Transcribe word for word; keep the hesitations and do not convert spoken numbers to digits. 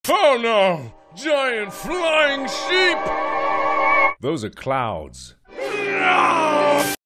Oh no! Giant flying sheep! Those are clouds.